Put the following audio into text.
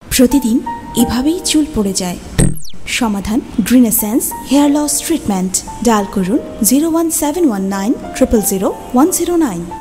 প্রতিদিন এভাবেই চুল পড়ে যায়। সমাধান green essence hair loss treatment. Dial করুন 01719 000 109।